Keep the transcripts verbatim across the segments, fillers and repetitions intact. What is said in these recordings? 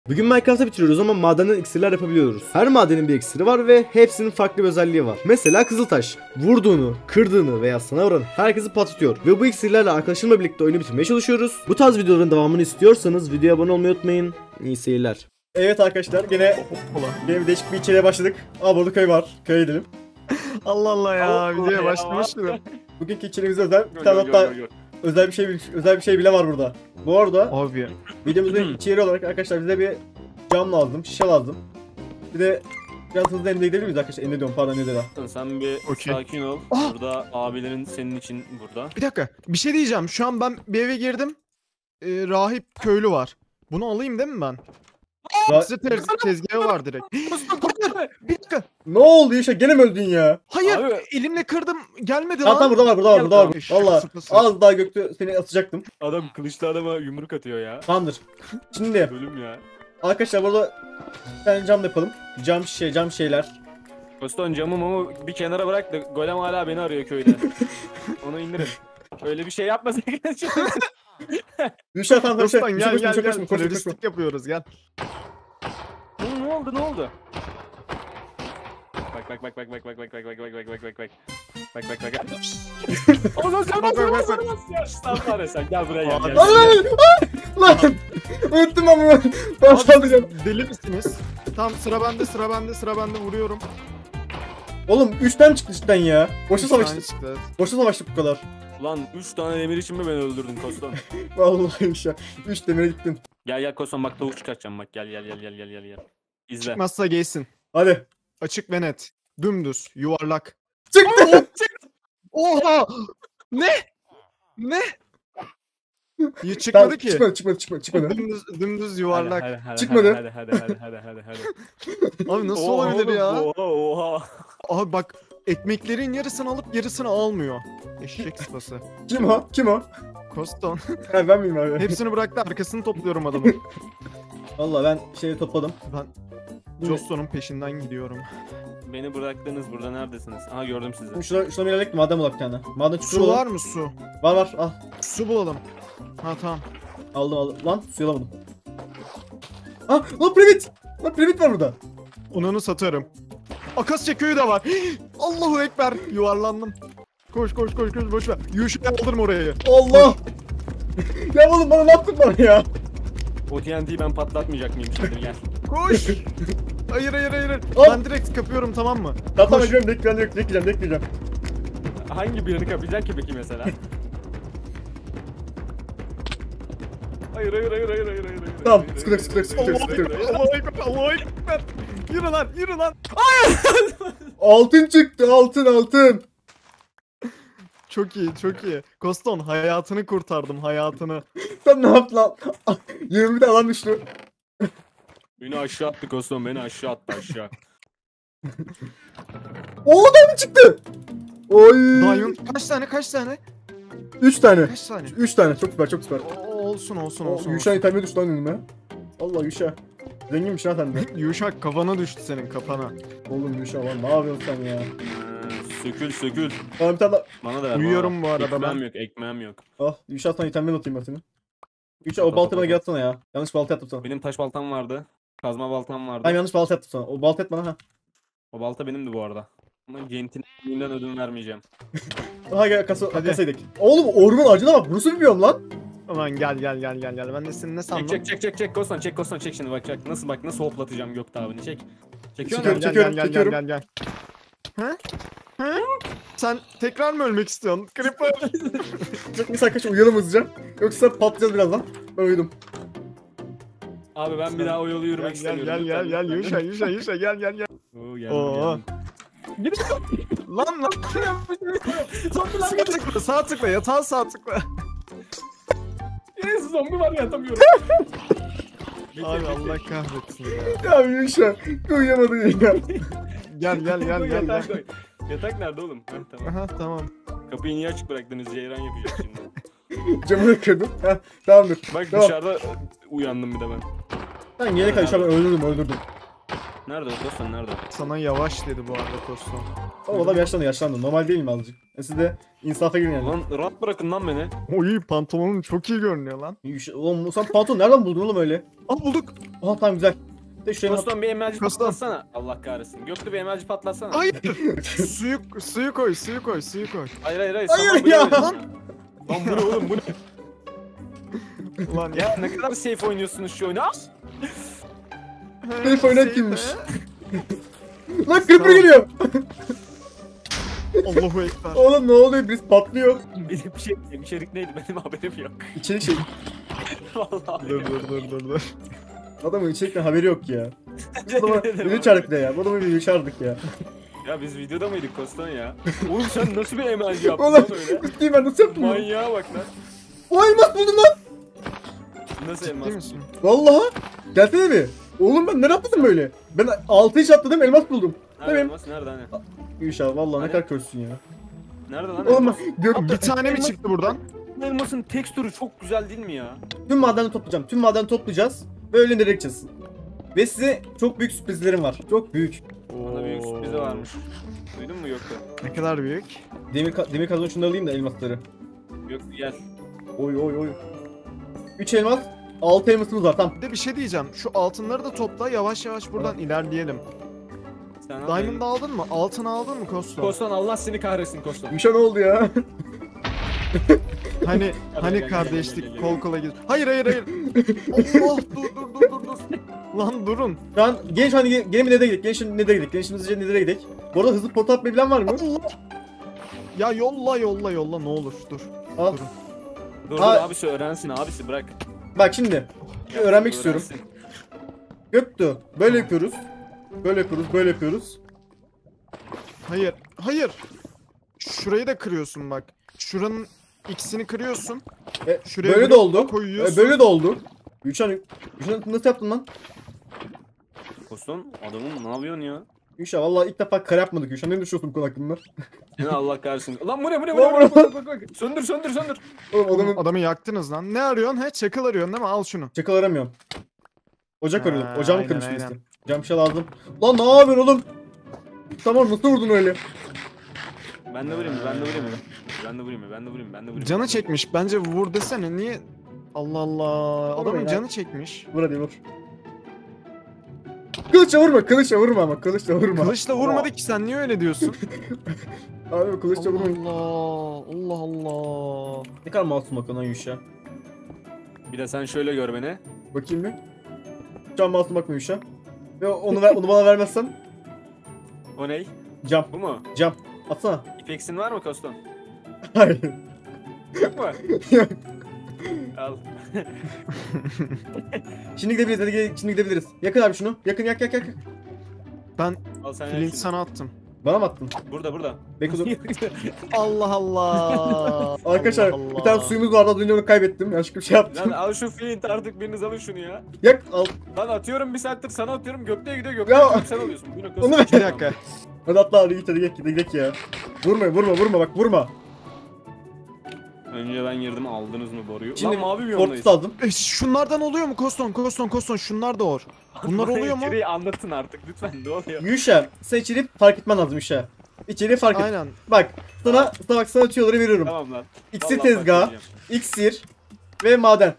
Bugün Minecraft'ı bitiriyoruz ama madenden iksirler yapabiliyoruz. Her madenin bir iksiri var ve hepsinin farklı bir özelliği var. Mesela Kızıltaş, vurduğunu, kırdığını veya sana vuran herkesi patlatıyor. Ve bu iksirlerle arkadaşımla birlikte oyunu bitirmeye çalışıyoruz. Bu tarz videoların devamını istiyorsanız videoya abone olmayı unutmayın. İyi seyirler. Evet arkadaşlar, gene gene bir değişik bir içeriye başladık. Aa, burada köy var. Köye gidelim. Allah Allah ya, Allah videoya ya. başlamıştım. Bugünkü içeriğimiz özel. Bir tane hatta özel bir şey özel bir şey bile var burada. Bu arada Abi. videomuzun içeriği olarak arkadaşlar bize bir cam lazım, şişe lazım. Bir de biraz hızlı elde edebilir miyiz arkadaşlar? Elde ediyorum, pardon, elde de. Sen bir Okey. sakin ol. Ah! Burada abilerin senin için burada. Bir dakika, bir şey diyeceğim. Şu an ben bir eve girdim. Ee, rahip köylü var. Bunu alayım değil mi ben? Ra- Size tez tezgahı var direkt. Hayır, bir dakika. Ne oldu Yaşar? Gene mi öldün ya? Hayır, Abi. elimle kırdım. Gelmedi Tamam lan. tamam, burada var, burada var, burada var. Şaka Valla sıkısı. az daha gökte seni atacaktım. Adam kılıçlı adama yumruk atıyor ya. Tamamdır. Şimdi Bölüm ya. arkadaşlar burada bir tane cam yapalım. Cam şişe, cam şeyler. Koston camımı ama bir kenara bırak da golem hala beni arıyor köyde. Onu indirin. Öyle bir şey yapmasak. Yaşar tamam tamam. Dostan Şey, gel gel koşma, gel. koşma, koşma, koşma. Teröristlik yapıyoruz, gel. Oğlum ne oldu ne oldu? Bak bak bak bak bak bak bak bak bak bak bak bak bak bak. Bak bak bak. Oğlum sen Bak, bak, nasıl bak, nasıl ya? Sen var ya sen gel buraya gel. Abi. gel. Lan! Unuttum ama. Ben Abi, saldıracağım. deli misiniz? Tamam, sıra bende, sıra bende, sıra bende, vuruyorum. Oğlum üç tane çıktı cidden ya. Boşa Bir tane savaştık. çıktı. Boşa savaştık bu kadar. Lan üç tane demir için mi beni öldürdün Koston? Vallahi Yaşar. üç demire gittin. Gel gel Koston bak tavuk çıkartacağım bak gel gel gel gel gel gel gel. İzle. Çıkmazsa gelsin. Hadi. Açık ve net. Dümdüz, yuvarlak. Çıktı. Oha! Ne? Ne? Ya çıkmadı Tamam, ki. çıkmadı çıkmadı çıkmadı çıkmadı. Dümdüz, dümdüz Hadi, yuvarlak. hadi, hadi, Çıkmadı. Hadi hadi hadi hadi hadi hadi. Abi nasıl Oha olabilir oğlum, ya? Oha oha. Abi bak, ekmeklerin yarısını alıp yarısını almıyor. Eşek sıpası. Kim o? Kim o? Koston. Ha, ben miyim abi? Hepsini bıraktı, arkasını topluyorum adamın. Vallahi ben şeyi topladım. Ben Joston'un peşinden gidiyorum. Beni bıraktınız burada neredesiniz? Aha gördüm sizi. Şimdi şuna, şuna bir ilerledik, maden bulak bir tane. Maden çukuru Su bulalım. var mı su? Var var, al. Su bulalım. Ha tamam. Aldım aldım. Lan suyu alamadım. Ah lan piramit. Lan piramit var burada. Onu satarım. Akasya köyü de var. Allahu Ekber. Yuvarlandım. Koş koş koş koş, boş ver. Yuşa aldırma oraya. Allah. Ya oğlum bana ne yaptın bana ya? O T N T'yi ben patlatmayacak mıyım şimdi gel. Koş. Hayır hayır hayır. Hop. Ben direkt kapıyorum, tamam mı? Tamam tamam, Koş. gidiyorum, bekleyeceğim bekleyeceğim bekleyeceğim. Hangi birini kapayacaksın ki peki mesela? Hayır hayır hayır hayır hayır hayır. hayır, Tamam, hayır, sıkı sıkı sıkı sıkı hayır, sıkı hayır, sıkı. hayır, hayır. Allahu Ekber. Allahu Ekber. Yürü lan, yürü lan. Altın çıktı, altın altın. Çok iyi, çok iyi. Koston, hayatını kurtardım, hayatını. Sen ne yaptın lan? yirmi tane lan düştü. Beni aşağı attı Koston beni aşağı attı aşağı. O da mı çıktı? Oy. Diamond kaç tane, kaç tane? üç tane. Kaç tane? üç tane, çok süper çok süper. O- olsun, olsun, O, olsun. Yuşa iteme düştü lan önüme. Allah Yuşa. Zenginmiş lan sen de. Yuşak kafana düştü senin, kafana. Oğlum Yuşa lan, ne yapıyorsun sen ya? Ee, sökül sökül. Tamam bir tane daha. Bana da ver. Uyuyorum bu bana. arada Ekmeğim ben. yok ekmeğim yok. Ah, Yuşa sana itemden atayım ben seni. Yuşa o baltayı bana gel atsana ya. Yanlış balta yaptım sana. Benim taş baltam vardı. Kazma baltam vardı. Ben yanlış balta yaptım sana. O balta et bana ha. O balta benimdi bu arada. Ama centilmenliğinden ödün vermeyeceğim. Aha gel kasa, Hadi. kasaya gidelim. Oğlum orman ağacına bak. Burası bilmiyorum lan. Aman gel gel gel gel gel. Ben de seni ne sandım? Çek çek çek çek çek Kostan çek Kostan çek şimdi bak çek. Nasıl bak nasıl hoplatacağım Gökte abini çek. Çekiyor Çekiyorum, musun? çekiyorum, gel, çekiyorum. Gel gel gel. He? He? Sen tekrar mı ölmek istiyorsun? Creeper. Çok insan kaç uyuyalım hızlıca. Yoksa patlayacağız birazdan. Ben uyudum. Abi ben bir daha o yolu yürümek Gel gel istemiyorum. gel gel gel. Lütfen, Yuşa yuşa yuşa gel gel gel. Oo, geldim, Oo. geldim. Lan lan. Sağ tıkla, sağ tıkla, yatağa sağ tıkla. Yes, zombi var ya atamıyorum. Bekle, Abi bekle. Allah kahretsin ya. Ya Yuşa. Uyuyamadın ya. Gel gel gel gel Yatak gel. koy. Yatak nerede oğlum? Heh, tamam. Aha tamam. Kapıyı niye açık bıraktınız? Ceyran yapacak şimdi. Camını kırdım. Heh, tamamdır. Bak Tamam. dışarıda uyandım bir de ben. Sen yine kadar ben öldürdüm öldürdüm. Nerede o dostum nerede? Sana yavaş dedi bu arada Koston. O adam yaşlandı yaşlandı. Normal değil mi azıcık? E siz de insafa girin yani. Lan rahat bırakın lan beni. Oy pantolonun çok iyi görünüyor lan. Yüş- Oğlum sen pantolon nereden buldun oğlum öyle? Aa bulduk. Aha tamam güzel. De şuraya bak. Dostum bir emelci Koston. patlatsana. Allah kahretsin. Gökte bir emelci patlatsana. Hayır. suyu suyu koy, suyu koy, suyu koy. Hayır hayır hayır. Hayır Saman ya. buraya oynayın Lan bu ne oğlum bu ne? Ulan Ya ne kadar safe oynuyorsunuz şu oyunu. Ah! Herif oyuna kimmiş? Lan creeper geliyor. Allahu ekber. Oğlum ne oluyor biz patlıyor. Benim şey, içerik neydi benim haberim yok. İçerik şey. Vallahi. Dur dur dur dur dur. Adamın içerikten haberi yok ya. Bu adama video çağırdık da ya. Bu adama video çağırdık ya. Ya biz videoda mıydık Kostan ya? Oğlum sen nasıl bir emelci yaptın Oğlum lan öyle? ciddiyim ben nasıl yaptım bunu? Manyağa bak lan. O elmas buldum lan. Nasıl Ciddi elmas? misin? Vallahi. Gelsene bir. Oğlum ben ne yaptım böyle? Ben altı iş atladım elmas buldum. Nerede Tabii. elmas? Nerede hani? İnşallah vallahi ne Hani? kadar körsün ya. Nerede lan Oğlum elmas? gör, Bir tane mi çıktı buradan? Bu elmasın tekstürü çok güzel değil mi ya? tüm madeni toplayacağım. Tüm madeni toplayacağız. Ve öyle nereye gideceğiz? Ve size çok büyük sürprizlerim var. Çok büyük. Bana büyük sürprizi varmış. Duydun mu Gökte? Ne kadar büyük? Demir, ka- demir kazanı şunu alayım da elmasları. Gökte gel. Oy oy oy. üç elmas, altı elmasımız var tamam. Bir de bir şey diyeceğim. Şu altınları da topla yavaş yavaş buradan ilerleyelim. Sen al Diamond'ı aldın mı? Altın aldın mı Koston? Kostan Allah seni kahretsin Kostan. Müşa ne oldu ya? Hani Gel, hani gel, gel, kardeşlik gel, gel, kol gel. kola gir. Hayır hayır hayır. Allah dur dur dur dur dur. Lan durun. Şu an gelin şu an gelin gelin bir nereye gidelim? Gelin şimdi nereye gidelim? Gelin şimdi hızlıca nereye gidelim? Bu arada hızlı portal atmayı bilen var mı? Allah. Ya yolla yolla yolla ne olur dur. Al. Durun. Dur dur Aa. abisi öğrensin abisi bırak. Bak şimdi. Ya, öğrenmek istiyorum. öğrensin. Göktuğ. Böyle yapıyoruz. Böyle yapıyoruz. Böyle yapıyoruz. Hayır. Hayır. Şurayı da kırıyorsun bak. Şuranın ikisini kırıyorsun. E, Şuraya böyle de blok oldu. koyuyorsun. E, böyle de oldu. Gülşen, Gülşen nasıl yaptın lan? Kostan adamım ne yapıyorsun ya? Gülşen vallahi ilk defa kare yapmadık Gülşen. Ne düşünüyorsun bu konu hakkında? Seni Allah kahretsin. Lan bu ne bu ne bu Lan ne? Bak, bu ne? bak, bak, bak. Söndür söndür söndür. Oğlum Oğlum, adamın adamı yaktınız lan. Ne arıyorsun he? Çakıl arıyorsun değil mi? Al şunu. çakal aramıyorum. Ocak Ha, arıyordum. Ocağımı aynen, kırmıştım aynen. işte. Cam bir şey lazım. Lan ne yapıyorsun oğlum? Tamam nasıl vurdun öyle? Ben de vurayım mı? Ben de vurayım mı? Ben de vurayım mı? Ben de vurayım mı? Ben de vurayım. Canı çekmiş. Bence vur desene. Niye? Allah Allah. Adamın ya. canı çekmiş. Vur hadi vur. Kılıçla vurma, kılıçla vurma ama kılıçla vurma. Kılıçla vurmadı ki sen niye öyle diyorsun? Abi kılıçla Allah vurma. Allah. Allah Allah. Ne kadar masum bakın lan Yuşa. Bir de sen şöyle gör beni. Bakayım bir. Şu an masum bakma Yuşa. Ve onu, ver, onu bana vermezsen O ney? cam, Bu mu? cam. Atsana. İpeksin var mı Kostan? Hayır. Yok mu? Yok. Al. Şimdi gidebiliriz, hadi gel- şimdi gidebiliriz. Yakın abi şunu. Yakın, yak yak yak. Ben Al sen flint yak şunu. sana attım. Bana mı attın? Burada burada. Bekle dur. Allah Allah. Arkadaşlar Allah bir tane Allah. suyumuz vardı, az önce onu kaybettim. Yanlışlıkla bir şey Lan yaptım. al şu flint artık biriniz alın şunu ya. Yak, al. Lan atıyorum bir saattir sana atıyorum gökteye gidiyor gökteye Ya. gidiyor sen alıyorsun. Bu ne Kostan? Onu ver. Bir dakika. Hadi atla hadi git hadi git hadi git ya. Vurma vurma vurma bak vurma. Önce ben girdim aldınız mı boruyu? Şimdi Lan mavi bir Fortress yondayız. aldım. E, şunlardan oluyor mu Koston? Koston Koston şunlar da or. Bunlar oluyor mu? İçeriği anlatın artık lütfen ne oluyor? Yuşa sen içeri fark etmen lazım Yuşa. İçeri fark et. Aynen. Bak sana, sana bak sana tüyoları veriyorum. Tamam lan. İksir Vallahi tezgahı, başlayacağım. iksir ve maden.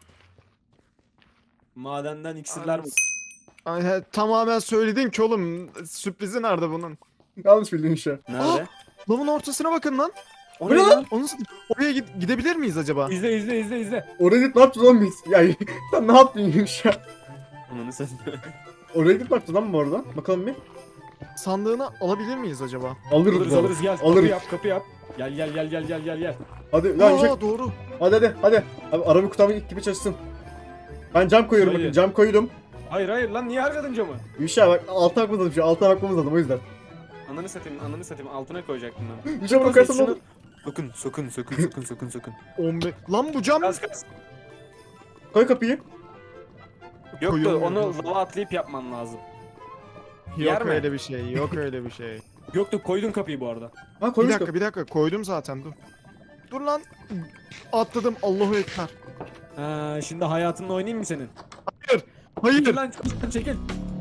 Madenden iksirler mi? Ay, he, tamamen söyledin ki oğlum. Sürprizi nerede bunun? Yanlış bildin Yuşa. Nerede? Lavın ortasına bakın lan. O Bu ne lan? Onu s- oraya gid- gidebilir miyiz acaba? İzle izle izle izle. Oraya gidip ne yapacağız oğlum biz? Ya sen ne yaptın Yuşa? Ananı sen. Oraya gidip ne yapacağız lan bu arada? Bakalım bir. Sandığını alabilir miyiz acaba? Alırız Alırız bu arada. alırız gel. Kapı Alırız. yap kapı yap. Gel gel gel gel gel gel gel. Hadi lan Yuşa. Aa doğru. Hadi hadi hadi. Abi araba kurtarma ilk gibi çalışsın. Ben cam koyuyorum Hayır. bakın cam koydum. Hayır hayır lan niye harcadın camı? Yuşa bak altına bakmamız lazım şu an, altına bakmamız lazım o yüzden. Ananı satayım ananı satayım altına koyacaktım ben. Yuşa bunu kaçsam olur. Sakın sakın sakın sakın sakın sakın. on beş. Lan bu cam. Gaz gaz. Koy kapıyı. Yok da Koyulmuyor, onu dur. lava atlayıp yapman lazım. Yok yer mi? öyle bir şey. Yok öyle bir şey. Yok da koydun kapıyı bu arada. Ha Bir koymuş dakika bir dakika koydum zaten dur. Dur lan. Atladım Allahu Ekber. Ha, şimdi hayatınla oynayayım mı senin? Hayır. Çekil lan çekil, çekil.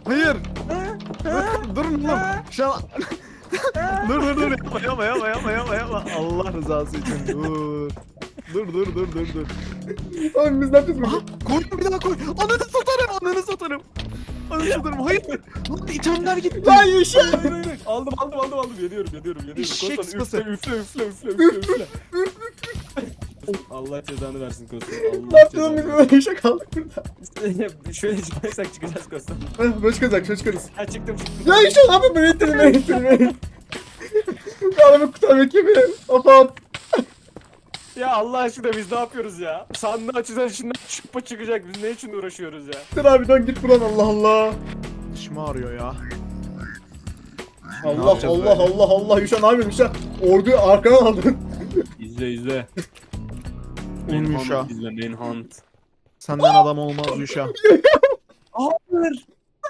Hayır. Dur, durun oğlum. Şu an... dur dur dur. Yapma yapma yapma yapma yapma yapma. Allah rızası için dur. Dur dur dur dur dur. Oğlum biz ne yapacağız burada? Koy bir daha koy. Ananı satarım ananı satarım. Ananı satarım. Hayır. Lan itemler gitti. Lan Yuşa. Hayır, hayır, hayır. Aldım aldım aldım aldım. Geliyorum geliyorum geliyorum. Eşek Kostan sıpası. üfle üfle üfle üfle üfle üfle. Allah cezanı versin Kostan. Ne Allah yaptın oğlum biz cezanı. böyle Yuşa kaldık burada. Şöyle çıkarsak çıkacağız Kostan. Heh, böyle çıkacak şöyle çıkarız. Ha çıktım çıktım. Ya Yuşa ne yapıyorsun beni ittirin beni ittirin beni. Adamı kurtarmak gibi. Afat. Ya Allah aşkına biz ne yapıyoruz ya? Sandığı açacağız içinden çıkma çıkacak. Biz ne için uğraşıyoruz ya? Dur abi dön git buradan Allah Allah. Dişim ağrıyor ya. Allah yapacağız Allah böyle? Allah Allah Yuşa ne yapıyorsun Yuşa? Orduyu arkana aldın. İzle izle. Oğlum Yuşa. Manhunt izle Manhunt. Senden adam olmaz Yuşa. Hayır.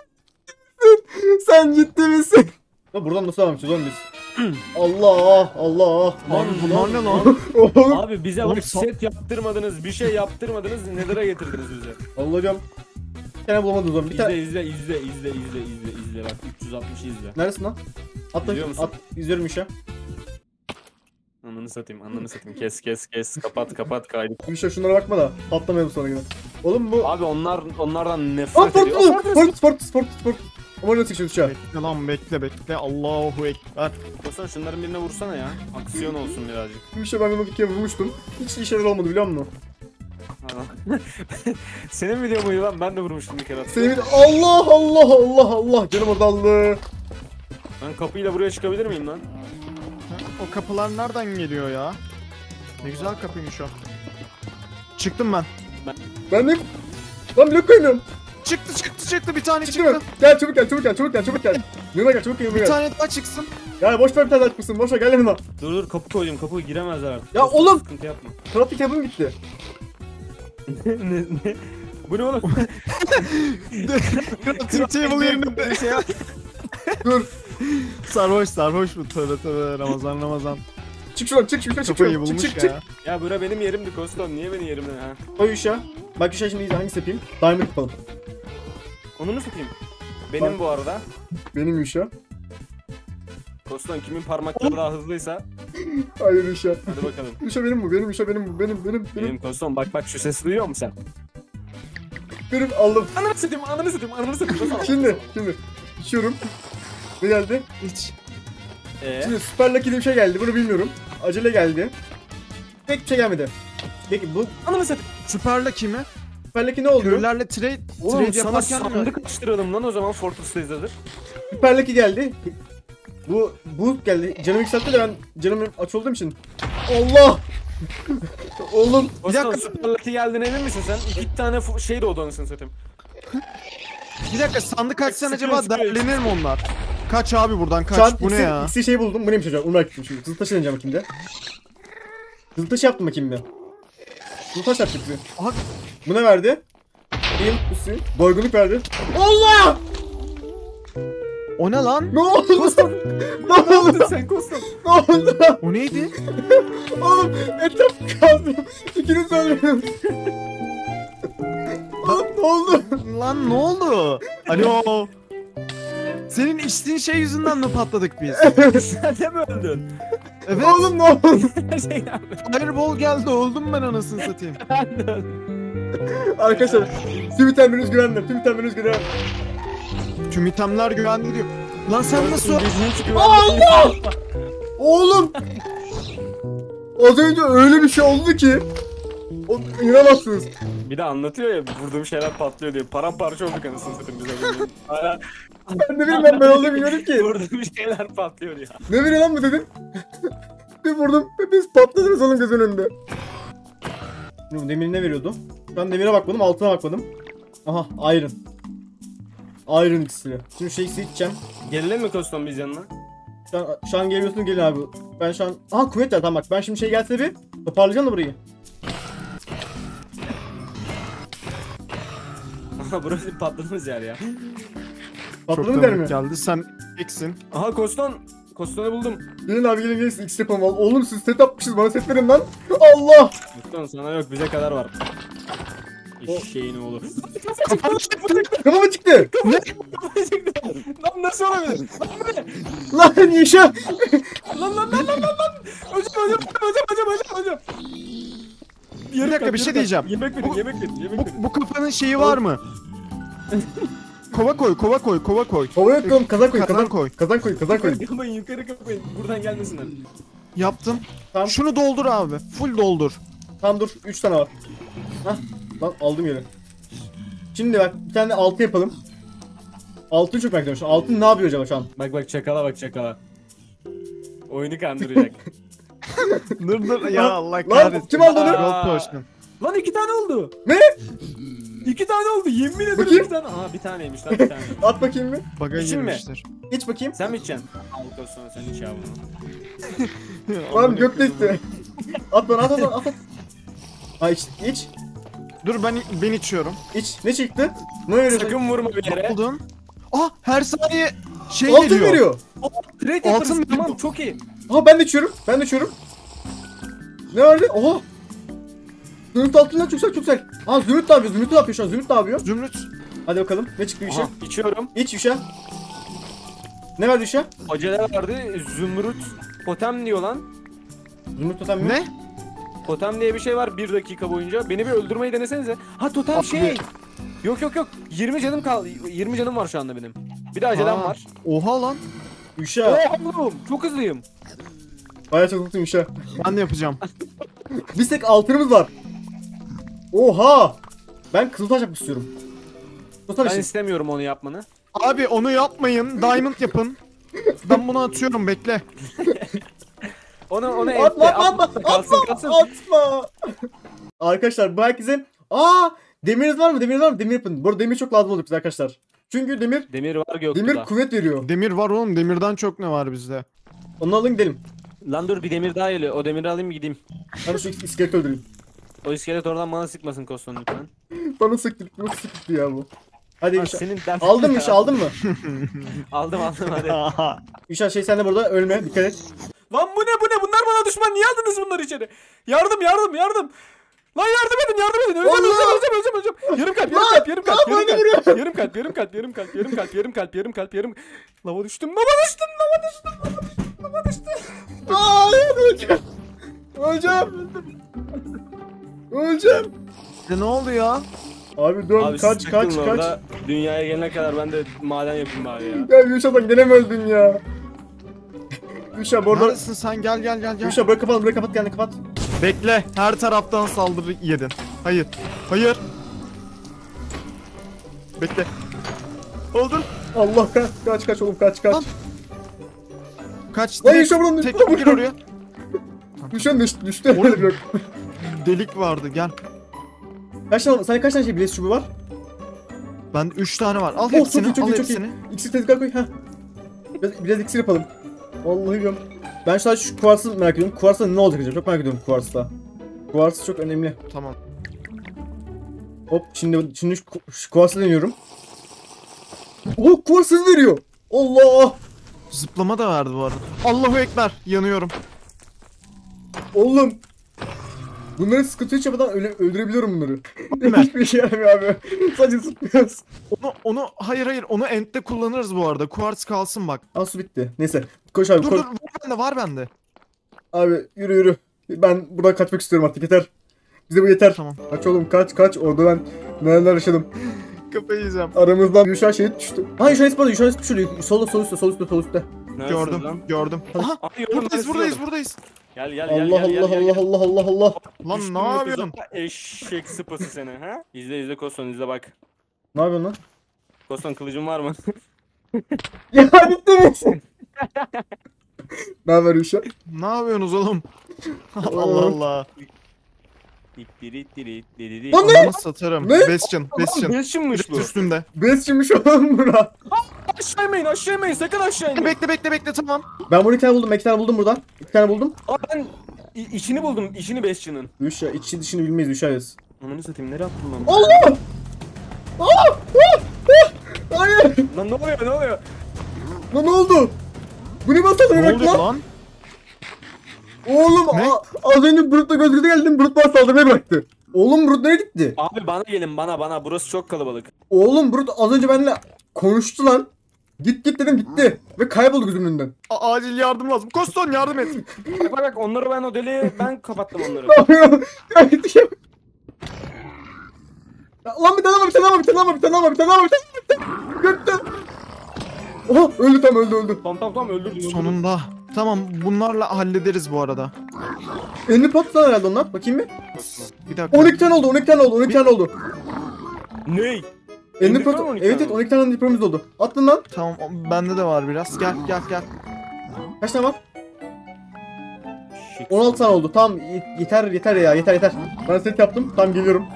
Sen ciddi misin? Ya buradan nasıl devam edeceğiz oğlum biz? Allah Allah. Lan bunlar ne lan? Oğlum. Abi bize Oğlum bak sa- set yaptırmadınız, bir şey yaptırmadınız, Nether'a getirdiniz bize. Allah hocam. Bir tane bulamadınız oğlum. Bir İzle tane. izle izle izle izle izle izle bak üç yüz altmış izle. Neresin lan? At İzliyor da musun? at. İzliyorum Yuşa. Ananı satayım, ananı satayım. Kes kes kes. Kapat kapat kaydı. Yuşa şunlara bakma da patlamayalım sonra yine. Oğlum bu. Abi onlar onlardan Aa nefret ediyor. Fortress! Fortress! Fortress! Fortress! Fortress! Ama ne çıkıyor Yuşa? Bekle lan bekle bekle. Allahu ekber. Kostan şunların birine vursana ya. Aksiyon olsun birazcık. Yuşa ben bunu bir kere vurmuştum. Hiç işe yarar olmadı biliyor musun? Ha. Senin video muydu lan? Ben de vurmuştum bir kere. Senin Allah Allah Allah Allah canım adallı. Ben kapıyla buraya çıkabilir miyim lan? O kapılar nereden geliyor ya? Ne güzel kapıymış o. Çıktım ben. Ben de lan blok koymuyorum. Çıktı çıktı çıktı bir tane Çıktı mı? çıktı. Gel çabuk gel çabuk gel çabuk gel çabuk gel. Yanıma gel çabuk gel yanıma Bir gel. tane daha çıksın. Ya boş ver bir tane açmışsın boş ver gel yanıma. Dur dur kapı koydum. Kapı giremezler artık. Ya Kostan, oğlum! Sıkıntı yapma. Trafik yapım gitti. ne, ne? Bu ne oğlum? Crafting table yerine bir şey yap. Dur. sarhoş sarhoş bu tövbe tövbe Ramazan Ramazan. Çık şuradan çık şuradan çık Kafayı şuradan. Çık bulmuş çık çık. ya. Ya bura benim yerimdi Koston. Niye beni yerimden ha? Koy Yuşa. Bak Yuşa şimdi iyice hangisi yapayım? Diamond yapalım. Onu mu satayım? Benim Bak. bu arada. Benim Yuşa. Koston kimin parmakları daha hızlıysa Hayır Yuşa. hadi bakalım. Yuşa benim bu benim Yuşa benim bu benim benim benim Benim Koston bak bak şu sesi duyuyor musun sen? benim aldım. Ananı satayım ananı satayım ananı satayım. Koston. Şimdi şimdi içiyorum. Ne geldi? Hiç. Eee? Şimdi Super Lucky diye bir şey geldi. Bunu bilmiyorum. Acele geldi. Pek bir şey gelmedi. Peki bu Ananı satayım. Süperle kimi? Super Lucky ne oluyor? Köylerle trade, Oğlum trade sana yaparken mi? sandık açtıralım lan o zaman Fortress'ta izledir. Super Lucky geldi. Bu bu geldi. Canımı yükseltti de ben canım aç olduğum için. Allah! Oğlum Koston dakika. Super Lucky geldiğine emin misin sen? İki tane fu- şey doğdu anasını satayım. Bir dakika sandık açsan Sıkıyor, acaba sıkıyor. derlenir mi onlar? Kaç abi buradan şu an kaç bu ne ikisi, ya? ikisi şey buldum. Bu neymiş hocam? Onu merak ettim şimdi. Kızıl taşı deneyeceğim bakayım bir. Kızıl taşı yaptım bakayım bir. Kızıl taş yaptık bir. Aha Bu ne verdi? Heal, pussy. Doygunluk verdi. Allah! o ne lan? Ne oldu? Koston! Ne oldu? Sen Koston! Ne oldu? O neydi? Oğlum etraf kaldı. İkiniz öldürdüm. Oğlum ne oldu? Lan ne oldu? Alo. Senin içtiğin şey yüzünden mi patladık biz? Sen de mi öldün? Evet. Oğlum ne oldu? Her şey yaptı. Fireball geldi öldüm ben anasını satayım. Ben de öldüm. Arkadaşlar tüm itemleriniz güvenli. Tüm itemleriniz güvenli. Tüm itemler güvenli diyor. Lan sen nasıl? Allah! Oğlum! Az önce öyle bir şey oldu ki. O, inanamazsınız. Bir de anlatıyor ya vurduğum şeyler patlıyor diye. Paramparça olduk anasını satayım bize böyle. Hala Ben ne bileyim ben ben olduğunu bilmiyorum ki. vurduğum şeyler patlıyor ya. Ne veriyor lan bu dedim. Bir vurdum. Biz patladınız onun gözünün önünde. Bu demir ne veriyordu? Ben demire bakmadım, altına bakmadım. Aha, iron. Iron iksiri. Şimdi şey iksiri içeceğim. Gelelim mi Koston biz yanına? Şu an, şu an geliyorsun gelin abi. Ben şu an... Aha kuvvet var tamam bak. Ben şimdi şey gelse bir toparlayacağım da burayı. Aha burası patladığımız yer ya. Patladı Çok mı der tanıdık mi? geldi sen eksin. Aha Koston. Koston'u buldum. Gelin abi gelin gelin iksir yapalım. Oğlum siz set yapmışsınız bana set verin lan. Allah! Koston sana yok bize kadar var. O- Eşeğin olur. Kafama çıktı. Ne? Lan nasıl olabilir? Lan Yuşa. Lan lan lan lan lan lan. Hocam hocam hocam hocam hocam hocam. Bir dakika bir şey diyeceğim. Yemek verin Bu- yemek verin yemek Bu, verin. bu kafanın şeyi var mı? Kova koy, kova koy, kova koy. Havaya koyalım, kazan koy, Kazan kazan koy. koy. Kazan koy, kazan koy. Yukarı kapayın yukarı kapayın. Buradan gelmesinler. Yaptım. Tamam. Şunu doldur abi. Full doldur. Tamam dur, üç tane var. Hah, lan aldım yeri. Şimdi bak, bir tane de altı yapalım. Altını çok merak ediyorum şu an. Altın ne yapıyor acaba şu an? Bak bak çakala bak çakala. Oyunu kandıracak. Dur dur ya Allah Lan, kahretsin. kim aldı onu? Gold potion. Lan iki tane oldu. Ne? İki tane oldu yemin ederim Bakayım. iki tane. Aha bir taneymiş lan bir tane. At bakayım bir. Baga İçin mi? girmiştir. İç bakayım. Sen mi içeceksin? Al olsun sen iç ya bunu. Lan gökte itti. At bana, at at at at. Ha iç, iç. Dur ben ben içiyorum. İç. Ne çıktı? Ne veriyorsun? Sakın vurma bir yere. Oldun. Ah her saniye şey Altın geliyor. veriyor. Trade yaparız Altın tamam veriyor. çok iyi. Ha ben de içiyorum. Ben de içiyorum. Ne verdi? Oha. Zümrüt altından çok güzel, çok güzel. Ha Zümrüt ne yapıyor? Zümrüt ne yapıyor şu an? Zümrüt ne yapıyor? Zümrüt. Hadi bakalım. Ne çıktı Yuşa? Aha, içiyorum. İç Yuşa. Ne verdi Yuşa? Hocalar vardı zümrüt totem diyor lan. Zümrüt totem mi? Ne? Totem diye bir şey var bir dakika boyunca. Beni bir öldürmeyi denesenize. Ha totem Abi. şey. Yok yok yok. yirmi canım kaldı. yirmi canım var şu anda benim. Bir de acelem Ha. var. Oha lan. Yuşa. Oha oğlum çok hızlıyım. Bayağı çok mutluyum Yuşa. Ben de yapacağım. Bir tek altınımız var. Oha. Ben kızıltaş yapmak istiyorum. Kızıltaş Ben için. istemiyorum onu yapmanı. Abi onu yapmayın. Diamond yapın. Ben bunu atıyorum bekle. Onu onu Atma ente, atma atma kalsın atma kalsın. atma. Arkadaşlar bu herkesin aa demiriniz var mı? Demiriniz var mı? Demir yapın. Bu arada demir çok lazım olacak bize arkadaşlar. Çünkü demir Demir var Göktuğ'da. demir kuvvet veriyor. Demir var oğlum. Demirden çok ne var bizde? Onu alın gidelim. Lan dur bir demir daha geliyor. O demiri alayım gideyim. Ben şu iskeleti öldüreyim. O iskelet oradan bana sıkmasın Koston lütfen. Bana sıktı. Nasıl sıktı ya bu? Hadi Ha, Yuşa. senin dert. Aldın mı Yuşa, aldın mı? Aldım aldım hadi. Yuşa şey sen de burada ölme, dikkat et. Lan bu ne bu ne? Bunlar bana düşman. Niye aldınız bunları içeri? Yardım yardım yardım. Lan yardım edin yardım edin. Öleceğim Allah! öleceğim öleceğim öleceğim öleceğim. Yarım kalp yarım Lan, kalp yarım kalp lan yarım beni kalp. vuruyor. Yarım kalp yarım kalp yarım kalp yarım kalp yarım kalp yarım kalp yarım. Lava düştüm lava düştüm lava düştüm lava düştüm lava düştüm. Aa, öleceğim. Öleceğim. Öleceğim. E ne oldu ya? Abi dur Abi kaç siz kaç takılın kaç. orada. Dünyaya gelene kadar ben de maden yapayım bari ya. Ya Yuşa'dan gene mi öldün ya? Yuşa bu arada. Neredesin sen? Gel gel gel gel. Yuşa burayı kapat, burayı kapat, kendini kapat. Bekle. Her taraftan saldırı yedin. Hayır. Hayır. Bekle. Oldur. Allah kaç kaç kaç oğlum kaç kaç. Lan. Kaç. Lan direkt Yuşa buradan tek düştü. gir oraya. Yuşa düştü düştü. Oğlum. Yok. Delik vardı gel. Kaç tane, sana kaç tane şey bilezik çubuğu var? Ben üç tane var. Al Oh, hepsini. çok iyi, çok al iyi, çok iyi. hepsini. İksir tezgah koy. Heh. Biraz, biraz iksir yapalım. Vallahi diyorum. Ben sadece şu kuvarsı merak ediyorum. Kuvarsta ne olacak acaba? Çok merak ediyorum kuvarsta. Kuvars çok önemli. Tamam. Hop şimdi şimdi şu, şu kuvarsı deniyorum. Oh kuvars hız veriyor. Allah! Zıplama da verdi bu arada. Allahu ekber. Yanıyorum. Oğlum. Bunları sıkıntı hiç yapmadan öyle öldürebiliyorum bunları. Ömer. Hiçbir şey yaramıyor abi. Sadece zıplıyoruz. Onu onu hayır hayır onu end'de kullanırız bu arada. Quartz kalsın bak. Aa su bitti. Neyse. Koş abi Dur koş. dur var bende var bende. Abi yürü yürü. Ben buradan kaçmak istiyorum artık yeter. Bize bu yeter. Tamam. Kaç oğlum kaç kaç. Orada ben neler yaşadım. Kafayı yiyeceğim. Aramızdan Yuşa şey düştü. Ha Yuşa ispadı. Yuşa ispadı şurada. Solda sol üstte sol üstte sol üstte. Neredesiniz Gördüm lan? gördüm. Aha Aa, gördüm, buradayız ben buradayız sizi buradayız. Gel gel gel Allah gel gel Allah gel, Allah gel. Allah Allah Allah. Lan Düştüm ne nefes yapıyorsun? al- Eşek sıpası seni ha? İzle izle Koston izle bak. Ne yapıyorsun lan? Koston kılıcın var mı? Ya bitti mi? Ne haber Yuşa? Ne yapıyorsunuz oğlum? Allah Allah. Lan ne? Anamı satarım. Ne? Bastion, Bastion. Beşinmiş bu. Üstünde. Besçimmiş oğlum bura. Aşağı inmeyin aşağı inmeyin sakın aşağı inmeyin. Bekle bekle bekle tamam. Ben bunu iki tane buldum. iki tane buldum buradan. İki tane buldum. Aa ben i- içini buldum içini Bastion'ın. Yuşa içi dışını bilmeyiz Yuşa'yız. Ananı satayım nereye attın lan? Allah! Aa! Ah! Ah! Hayır! Lan ne oluyor ne oluyor? Lan ne oldu? Bu ne basar Ne demek oluyor lan? lan? Oğlum Ne? a- az önce Brut'la göz göze geldim. Brut bana saldırmaya bıraktı. Oğlum Brut nereye gitti? Abi bana gelin bana bana burası çok kalabalık. Oğlum Brut az önce benimle konuştu lan. Git git dedim gitti. Ve kayboldu gözümün önünden. A- acil yardım lazım. Koston yardım et. Bak bak bak onları ben o deliği ben kapattım onları. Ne yapıyor? Ya gitti ya. Lan bir tane var bir tane var bir tane var bir tane var bir tane var bir tane var bir tane var. Gördüm. Oha öldü tam öldü öldü. Tamam tamam tamam öldürdüm. öldürdüm. Sonunda. Tamam bunlarla hallederiz bu arada. Elini patladı herhalde onlar. Bakayım bir. Bir dakika. on iki tane oldu on iki tane oldu on iki tane oldu. Ney? Elini Ender pat. Pearl on iki Evet tane evet on iki tane diplomamız oldu. Attın lan. Tamam o- bende de var biraz. Gel gel gel. Kaç tane var? Şık. on altı tane oldu. Tamam y- yeter yeter ya yeter yeter. Ben set yaptım. Tamam geliyorum.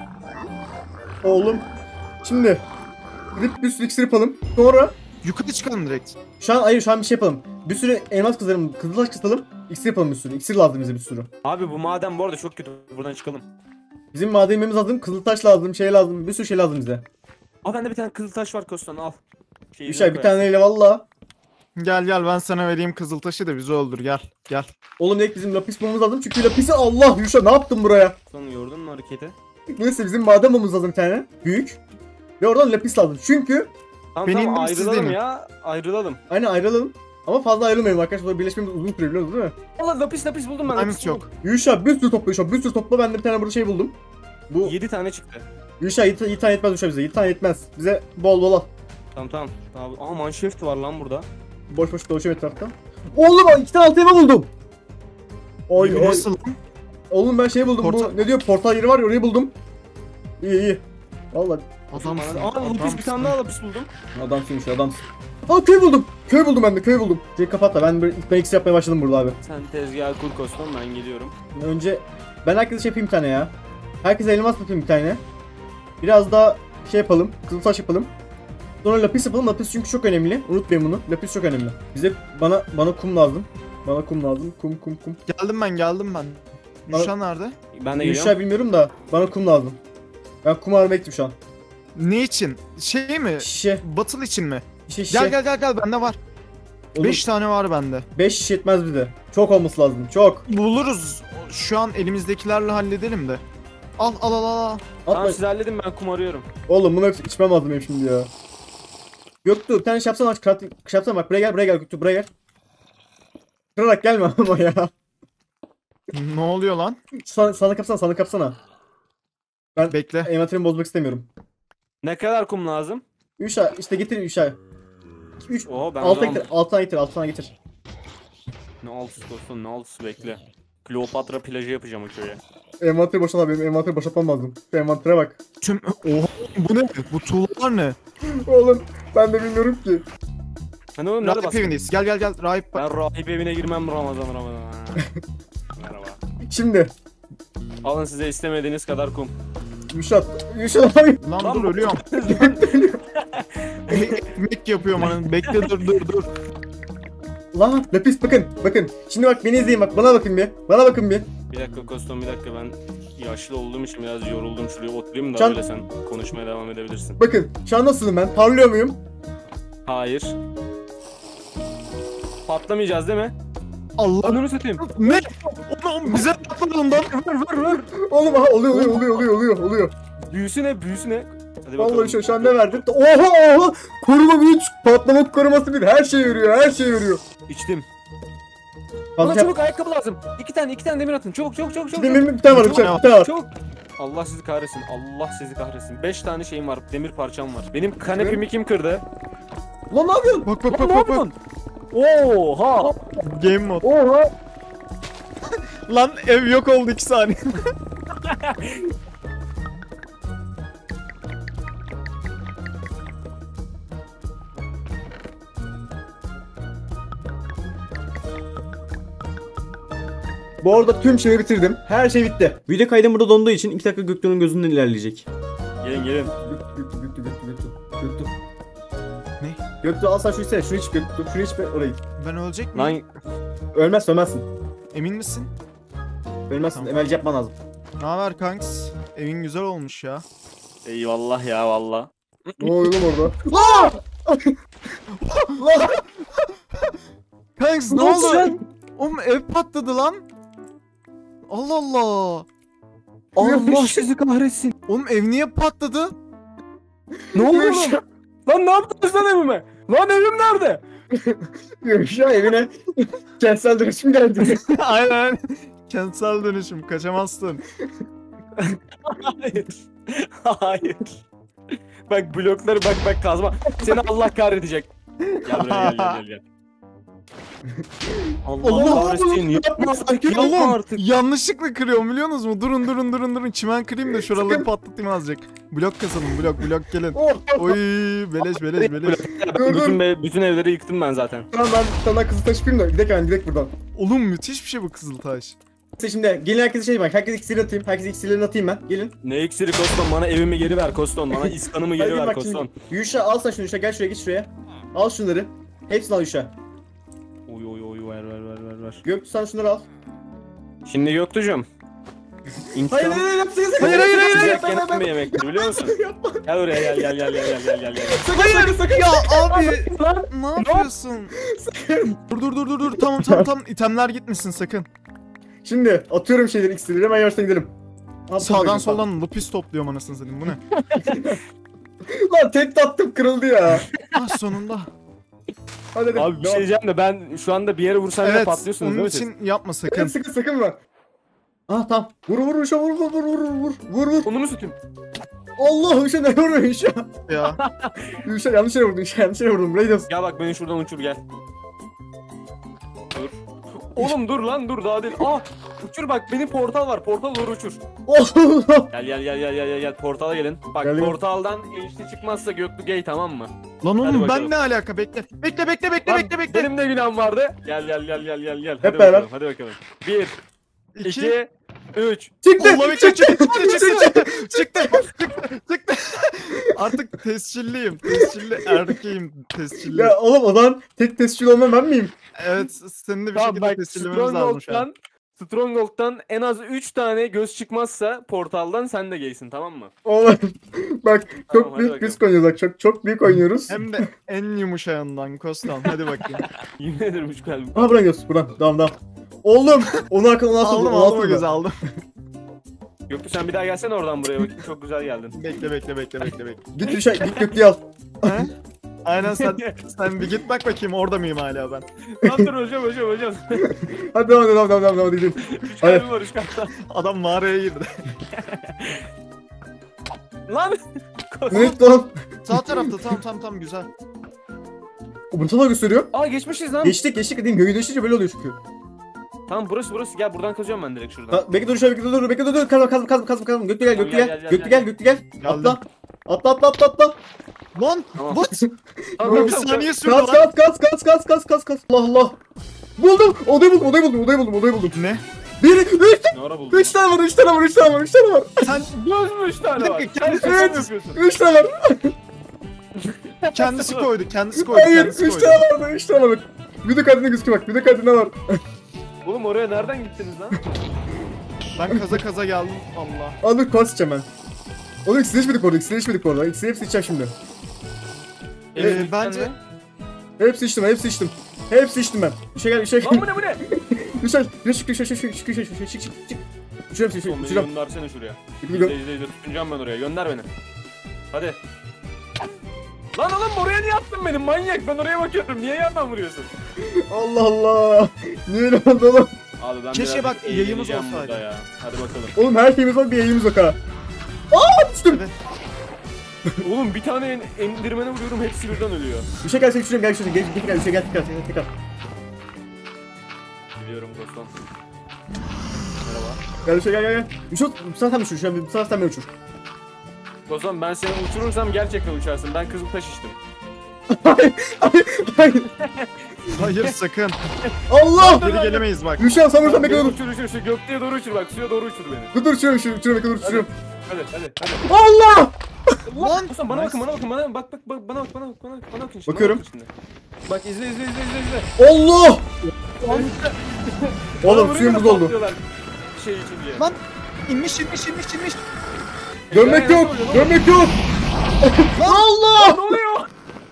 Oğlum. Şimdi gidip bir sürü iksir yapalım. Sonra Yukarı çıkalım direkt. şu an hayır şu an bir şey yapalım. Bir sürü elmas kazalım, kızıltaş kazalım. İksir yapalım bir sürü. İksir lazım bize bir sürü. Abi bu maden bu arada çok kötü. Buradan çıkalım. Bizim madenimiz lazım, kızıltaş lazım, şey lazım, bir sürü şey lazım bize. Aa bende bir tane kızıl taş var Kostan al. Şey, Bir şey bir taneyle valla. Gel gel ben sana vereyim kızıltaşı da bizi öldür gel. Gel. Oğlum direkt bizim lapis bulmamız lazım çünkü lapisi Allah Yuşa ne yaptın buraya? Kostan gördün mü hareketi? Neyse bizim maden bulmamız lazım bir tane. Büyük. Ve oradan lapis lazım. Çünkü Tamam Beni tamam indir, siz ayrılalım denin. ya. Ayrılalım. aynen ayrılalım. Ama fazla ayrılmayalım arkadaşlar. Sonra birleşmemiz uzun sürüyor biliyorsunuz değil mi? Allah lapis lapis buldum ben. Diamond yok. Yuşa bir sürü topla Yuşa bir sürü topla. Ben de bir tane burada şey buldum. Bu yedi tane çıktı. Yuşa yedi tane yetmez Yuşa bize. yedi tane yetmez. Bize bol bol al. Tamam tamam. Tamam. Aa manşeft var lan burada. Boş boş dolaşıyor etrafta. Oğlum ben iki tane altı elma buldum. Oy, oy. Nasıl? Oğlum ben şey buldum. Portal- Bu ne diyor? Portal yeri var ya orayı buldum. İyi iyi. Vallahi Adamsın. Aa lapis bir tane daha lapis buldum. adamsın Yuşa adamsın. Aa köy buldum. Köy buldum ben de köy buldum. Şey kapat da ben böyle ben X yapmaya başladım burada abi. Sen tezgahı kur Kostan ben geliyorum. Önce ben herkese şey yapayım bir tane ya. Herkese elmas yapayım bir tane. Biraz daha şey yapalım. Kızıltaş yapalım. Sonra lapis yapalım. Lapis çünkü çok önemli. Unutmayın bunu. Lapis çok önemli. Bize bana bana kum lazım. Bana kum lazım. Kum kum kum. Geldim ben geldim ben. Yuşa nerede? Ben de Bir geliyorum. şey bilmiyorum da bana kum lazım. Ben kum aramaya gittim şu an. Ne için? Şey mi? Şişe. Batıl için mi? Şişe şişe. Gel gel gel gel bende var. Oğlum, beş tane var bende. beş şişe yetmez bize. Çok olması lazım. Çok. Buluruz. Şu an elimizdekilerle halledelim de. Al al al al. Tamam Atma. siz halledin ben kum arıyorum. Oğlum bunu hepsi içmem lazım benim şimdi ya. Göktuğ bir tane şey yapsana aç. Krat, şey yapsana bak buraya gel buraya gel Göktuğ buraya gel. Kırarak gelme ama ya. Ne oluyor lan? Sana, sana kapsana sana kapsana. Ben Bekle. envanterimi bozmak istemiyorum. Ne kadar kum lazım? üç ay işte getir üç ay. üç Oo ben altı o zaman- getir altı getir altı getir. Ne altısı Kostan ne altısı bekle. Kleopatra plajı yapacağım o köye. Envanteri boşalt abi benim envanteri boşaltmam lazım. Şu envantere bak. Tüm oha bu ne? Bu tuğlalar ne? Oğlum ben de bilmiyorum ki. Hani oğlum nerede Rahip bastın? evindeyiz. Gel gel gel. Rahip bak. Ben rahip evine girmem Ramazan Ramazan. Merhaba. Şimdi Alın size istemediğiniz kadar kum. Yuşat. Yuşat abi. Lan, Lan dur bu- ölüyorum. Ekmek yapıyorum hani. Bekle dur dur dur. Lan lapis bakın bakın. Şimdi bak beni izleyin bak bana bakın bir. Bana bakın bir. Bir dakika Koston bir dakika ben yaşlı olduğum için biraz yoruldum. Şuraya oturayım da Can- öyle sen konuşmaya devam edebilirsin. Bakın şu an nasılım ben? Parlıyor muyum? Hayır. Patlamayacağız değil mi? Allah. Ananı satayım. Ne? Oğlum bize patladı ondan. Vur vur vur. Oğlum aha oluyor oluyor oluyor oluyor oluyor oluyor. Büyüsü ne büyüsü ne? Hadi bakalım. Vallahi şu, şu an ne verdim? Oha oha! Koruma bir, patlama koruması bir, her şey yürüyor, her şey yürüyor. İçtim. Fazla Bana şey çabuk ayakkabı lazım. İki tane iki tane demir atın. Çabuk çabuk çabuk çabuk. Bir, bir, bir tane var, bir tane, bir tane var. Çabuk. Allah sizi kahretsin. Allah sizi kahretsin. Beş tane şeyim var. Demir parçam var. Benim kanepimi kim kırdı? Lan ne yapıyorsun? Bak bak Lan bak ne bak bak. yapıyorsun? Oha! Game mode. Oha! Lan ev yok oldu iki saniye. Bu arada tüm şeyi bitirdim. Her şey bitti. Video kaydım burada donduğu için iki dakika Göktuğ'un gözünden ilerleyecek. Gelin gelin. Göktuğ, Göktuğ, Göktuğ, Göktuğ, Göktuğ. Ne? Göktuğ al sen şunu içsene, şunu iç Göktuğ, şunu iç ve oraya git. Ben ölecek miyim? Lan Ölmezsin, ölmezsin. Emin misin? Ölmezsin, Tamam. emelci yapman lazım. Ne haber kanks? Evin güzel olmuş ya. eyvallah ya valla. Ne oluyor lan orada? Aa! Lan! Kanks ne oldu? Oğlum ev patladı lan. Allah Allah. Allah sizi kahretsin. Oğlum ev niye patladı? Ne oldu oğlum? Lan ne yaptınız lan evime? Lan evim nerede? Şu an evine kentsel dönüşüm geldi. Aynen. Kentsel dönüşüm kaçamazsın. Hayır. Hayır. Bak blokları bak bak kazma. Seni Allah kahredecek. Gel buraya gel gel gel. gel. Allah Allah kahretsin. Yapma artık. Yapma Oğlum artık. yanlışlıkla kırıyorum biliyor musunuz? Durun durun durun durun. Çimen kırayım da şuraları patlatayım azıcık. Blok kasalım blok blok gelin. Oy beleş beleş beleş. Bütün, be- bütün evleri yıktım ben zaten. Tamam ben bir tane daha Kızıltaş yapayım da gidelim hemen gidelim buradan. Oğlum müthiş bir şey bu Kızıltaş. Neyse şimdi gelin herkese şey bak. Herkese iksirini atayım. Herkese iksirlerini atayım ben. Gelin. Ne iksiri Koston, bana evimi geri ver Koston, bana iskanımı geri Hadi ver bak Koston. şimdi. Yuşa al sen şunu Yuşa gel şuraya git şuraya. Al şunları. Hepsini al Yuşa. Oy oy oy ver ver ver ver ver. Göktuğ sen şunları al. Şimdi Göktuğ'cum. İntikam. Hayır hayır hayır yapsın. Hayır, hayır, hayır, hayır. Sıcak yenen bir yemektir biliyor musun? Gel oraya gel gel gel gel gel gel gel gel. Sakın sakın sakın. Ya abi Lan ne yapıyorsun? dur dur dur dur dur tamam tamam tamam itemler gitmesin sakın. Şimdi atıyorum şeyleri iksirleri hemen yavaştan gidelim. Al, Sağdan bakayım, soldan lupis topluyorum anasını satayım bu ne? Lan tek tattım kırıldı ya. Ah sonunda. Hadi hadi. abi bir şey diyeceğim de ben şu anda bir yere vursam da Evet patlıyorsunuz değil onun mi siz? için yapma Sakın sakın. sakın sakın lan. Ah tamam. Vur vur Yuşa vur vur vur vur vur vur vur. Onu mu tutayım? Allah Yuşa ne vuruyor Yuşa? Ya. Yuşa yanlış yere vurdun Yuşa yanlış yere vurdun. Burayı da. Gel bak beni şuradan uçur gel. Dur. Oğlum dur lan dur daha değil. Aa uçur bak benim portal var, portal doğru uçur. Allah. Gel gel gel gel gel gel gel portala gelin. Bak Geliyorum. portaldan işte çıkmazsa Göklü Gay tamam mı? Lan Hadi oğlum bakalım. ben ne alaka bekle. Bekle bekle bekle Lan, bekle bekle. Benim de günahım vardı. Gel gel gel gel gel gel. Hadi Hep beraber. bakalım hadi bakalım. Bir, İki. iki, üç. Çıktı. Allah bekle çıktı çıktı çıktı çıktı çıktı çıktı. Artık tescilliyim. Tescilli erkeğim tescilli. Ya oğlum o zaman tek tescil olmam ben miyim? Evet senin de bir Tamam şekilde bak tescillememiz lazım şu an. Stronghold'dan Stronghold'dan en az üç tane göz çıkmazsa portaldan sen de gaysin tamam mı? Oğlum bak çok Tamam, hadi büyük bakalım. risk oynuyoruz bak çok çok büyük oynuyoruz. Hem de en yumuşağından Kostan hadi bakayım. Yemin ederim üç kalbim. Aha buradan gidiyoruz buradan devam devam. Oğlum onu arka onu aldım aldım aldım o gözü aldım. Göklü sen bir daha gelsene oradan buraya bakayım çok güzel geldin. Bekle bekle bekle bekle bekle. Git Yuşa git Göktuğ'u al. He? Aynen sen sen bir git bak bakayım orada mıyım hala ben. Lan dur hocam hocam hocam. Hadi devam devam devam devam devam gidelim. Üç Hadi. kalbim var üç kalbim. Adam mağaraya girdi. Lan. Ne gitti lan? Sağ tarafta tam tam tam güzel. O bunu sana gösteriyor. Aa geçmişiz lan. Geçtik geçtik dediğim gölge değişince böyle oluyor çünkü. Tamam burası burası gel buradan kazıyorum ben direkt şuradan. Ha, bekle dur Yuşa bekle dur bekle dur dur kazma kazma kazma kazma kazma Göktuğ gel Göktuğ Gel, gel gel, gel, Göktuğ gel, gel Göktuğ gel. Geldim. Atla. Atla atla atla atla. Lan Tamam. what? Tamam, Bir tamam, saniye sürdü Kas lan. kas kas kas kas kas kas kas. Allah Allah. Buldum. Odayı buldum odayı buldum odayı buldum odayı buldum. Ne? Bir, üç, Ne ara buldun? üç tane var üç tane var üç tane var üç tane var. Sen Göz mü üç tane var? Bir dakika, Sen kendisi- şaka mı Evet. yapıyorsun? Üç tane var. kendisi koydu kendisi koydu Hayır kendisi üç koydu. tane var üç tane var. Bir de kadına gözüküyor bak bir de kadına var. Oğlum oraya nereden gittiniz lan? Ben kaza kaza geldim Allah. Al dur kas içeceğim ben. Oğlum ikisini içmedik orada ikisini içmedik orada. İkisini hepsi içeceğim şimdi. Ee, Evet, bence Hepsi içtim hepsi içtim. Hepsi içtim ben. Bir şey gel bir şey Lan gel. bu ne bu ne? Bir şey bir şey çık çık çık çık çık çık çık çık çık. Şuraya bir şey Oğlum beni şuraya. göndersene şuraya. Bir İzle gö- izle izle tutunacağım ben oraya gönder beni. Hadi. Lan oğlum oraya niye attın beni manyak ben oraya bakıyorum niye yandan vuruyorsun? Allah Allah. Niye öyle oldu oğlum? Abi ben Keşke birazcık bak, yayımız eğleneceğim olsaydı. burada ya. Hadi bakalım. Oğlum her şeyimiz var bir yayımız yok ha. Aa düştüm. Evet. Oğlum bir tane en- endirmene vuruyorum hepsi birden ölüyor. Bir şey gelsene şuraya gel şuraya gel gel gel bir şey gel tekrar tekrar tekrar. Biliyorum Kostan. Merhaba. Gel bir şey gel gel gel. Uçur sen sen uçur şu an bir sen sen beni uçur. Kostan ben seni uçurursam gerçekten uçarsın. Ben Kızıltaş içtim. Hayır hayır hayır. hayır sakın. Allah. Geri gelemeyiz bak. Düşen sen vursan bekle Beni dur. uçur uçur şu gökteye doğru uçur bak suya doğru uçur beni. Dur dur uçuyorum uçuyorum uçuyorum bekle dur uçuyorum. Hadi hadi hadi. Allah. Lan Kostan bana bakın bana bakın bana bak bak bak bana bak bana bak bana bak bana bakın şimdi. Bakıyorum. Bana bakın şimdi. Bak izle izle izle izle izle. Allah. Bana Oğlum vuruyor suyum da buz oldu. patlıyorlar Şey içince. Lan inmiş inmiş inmiş inmiş. Dönmek yok. Dönmek yok. Allah. Ne oluyor?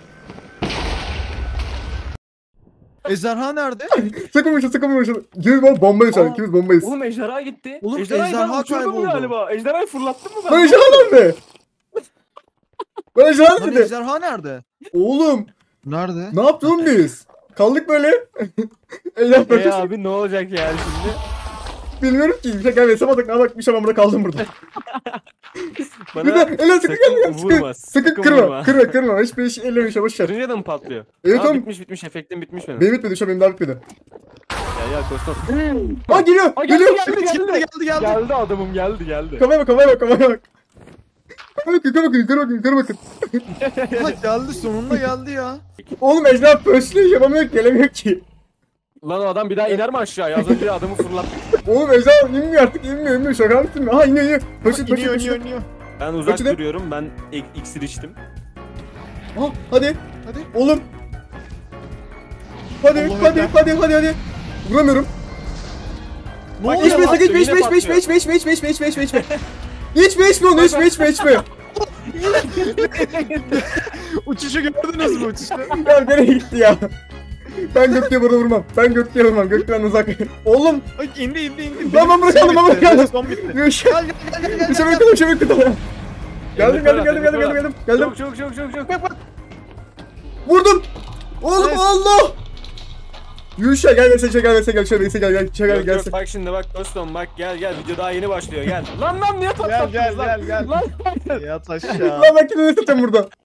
Ejderha nerede? Sakın vuruşun sakın vuruşun. İkimiz bana bombayız şu an Aa. ikimiz bombayız. Oğlum ejderha gitti. Oğlum, Ejderhayı ben ejderha uçurdum kayboldu. galiba. Ejderhayı fırlattın mı ben? Lan ejderha nerede? Lan ejderha Lan nerede? ejderha nerede? Oğlum. Nerede? Ne yaptık oğlum biz? Kaldık böyle. Ejder E parçası. abi ne olacak yani şimdi? Bilmiyorum ki. Bir şey gel hesap attık. Ne bakmış ama burada kaldım burada. Bir de Bana eller sıkı gel gel. Sıkı. vurma. Sıkı kırma. Kırma kırma. Hiçbir şey ellemiş ya boş ver. Kırınca da mı patlıyor? Evet Aa, oğlum. bitmiş bitmiş efektim bitmiş benim. Benim bitmedi şu an benim daha bitmedi. Ya ya Kostom. Aa geliyor. Aa, geldi, Geliyor. geldi, geldi. Geldi geldi geldi. Geldi adamım geldi geldi. Kafaya bak kafaya bak kafaya bak. Kafaya bakın kafaya bakın yukarı bakın yukarı bakın. Ha, geldi sonunda geldi ya. Oğlum Ejder pöşlüğü yapamıyor ki gelemiyor ki. Lan o adam bir daha iner mi aşağıya? Az önce adamı fırlattı. Oğlum Ejder inmiyor artık inmiyor inmiyor şaka mısın? Aha iniyor iniyor. Pöşet pöşet İniyor pöşet. iniyor iniyor. Ben uzak Kaçı da- duruyorum. Ben ik- iksir içtim. Ha hadi. Hadi. Oğlum. Hadi Allahu hadi Ekber. hadi hadi hadi. Vuramıyorum. Ne Bak, oluyor İçme yine lan? sakın içme patlıyor, içme içme yine içme içme içme içme içme içme içme içme. İçme içme onu içme içme içme. Uçuşu gördünüz mü uçuşu? Ya nereye gitti ya? Ben Göktuğ'a burada vurmam. Ben Göktuğ'a vurmam. Göktuğ'dan uzak. Oğlum. Ay indi indi indi. Lan ben bırakalım ben bırakalım. Son bitti. Gülşen. Gel gel gel gel. Gülşen bakın Gülşen bakın. Geldim geldim geldim geldim geldim geldim. Geldim. Çok çok çok çok çok. Vurdum. Oğlum Evet. Allah. Gülşen gel gel gel gel gel şöyle gel gel gel gel Yok, gel. yok, bak şimdi bak Kostom bak gel gel video daha yeni başlıyor gel. Lan lan niye Gel patlattınız gel lan? gel gel. Lan Yat aşağı. Lan ben kendimi satacağım burada.